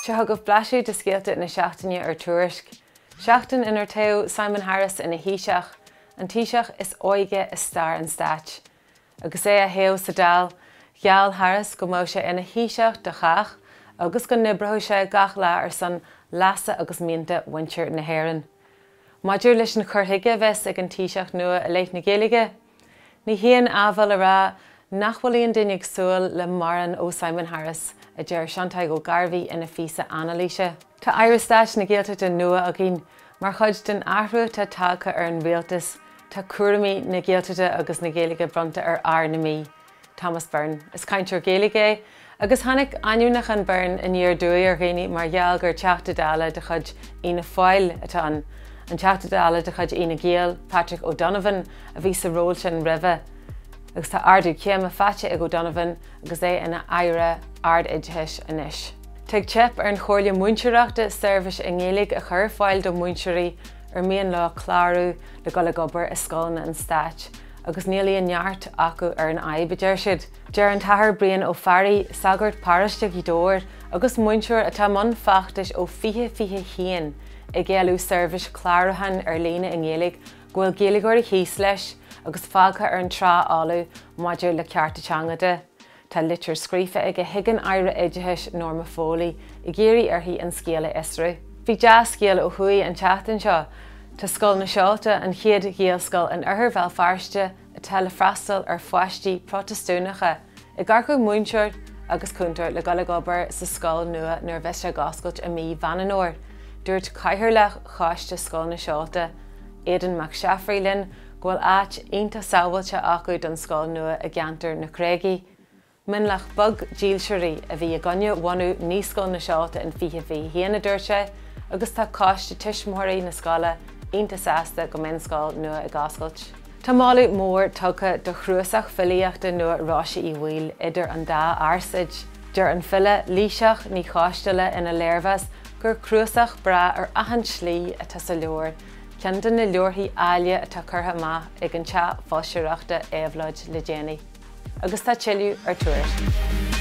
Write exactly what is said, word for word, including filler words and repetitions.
Tuairisc blaiseadh de scéalta na seachtaine ar Tuairisc. Seachtain inar taobh Simon Harris ina híseach, an tíseach is óige is star an stáit. Agus é a thaobh sa dal, gheall Harris go mbeadh sé ina híseach de chaach, agus go nibrthú sé gach lá ar san leasa agus mianta winter na hÉireann. Maidir leis an chorthaige bheits ag an tíseach nua a léith na Gaeilge. Ní híon ábhal a rá nach bhfuil íon duine ag súil le maran ó Simon Harris a deir seantaigh ó garbhí ina fhíseán analíse. Tá Tuairisc na Gaeltachta nua againn, mar chuid den ahrú tá tagcha ar an rialtas, tá cuairimí na Gaeltachta agus na Gaeilge bronta ar air na mí. Thomas Byrne is cainteoir Gaeilge, agus tháinig ainúnach an Byrne in níor dúí ar ghaoine mar gheall gur teachtadála de chuid ina fáil atá an. An teachtadála de chuid ina Gael, Patrick O'Donovan, a bhí sa ról sin ribhe. Agus tá ardú céim a faite ag O'Donovan agus é ina éire ard idtheis inis. Teag tip ar an chomhairle muinteoireachta service in Gaeilge a chur fáil do muinteirí ar mian lá clárú le go le gobar is scoilna an stáit, agus nílaí neart acu ar an aibbe deir siad. Deir an tathair brian ó Fairí sagart páraiste i dóir agus muinteoir atá man feachtais ó fiche fiche chéan i gcealú service clárathain ar lína in Gaeilge ghfuil Gaeilgeoirí híos leis agus fágtha ar an trá álu maidir le cearta teangada. Tá litir scríofa ag a higan éire idtheis Norma Foley i ggéirí arthaí an scéala Isru. Bhí deas scéala ó thuaidh an teachtain seo, tá scoil na seachta an chéad ghéalscoil an uirthir bheal fearste atá le freastal ar foiistí protestúnacha i gcarcú muinteoir agus cúntar le go le gobar sa scoil nua nuair bheith sé gascailt a mí bhananóir. Dúirt caithear le cháiste scoil na seachta, Aidan McShaffrey linn ghfuil áit aonanta samhailte acu don scoil nua a gceantar na Craigie. Min lech bug díalseoirí a bhí a gonne bhainú níos scoil na seachta in fiche bhí héana dúirte, agus tá cáiste tuismóirí na scála aonanta sásta go mbeadh scoil nua a gascailt. Tá mála mór tugtha do chrúsach filíochta nua ráise i bhfuil idir an dá airsid. Deir an file líseach ní cháisteala ina léirmhas gur chrúsach bra ar ahan slí atá sa leor, ceann na leorthaí áile atá curtha maith ag an teach fáisiúireachta éabhlóid le déanaí. Agus tá chaill ar Tuairisc.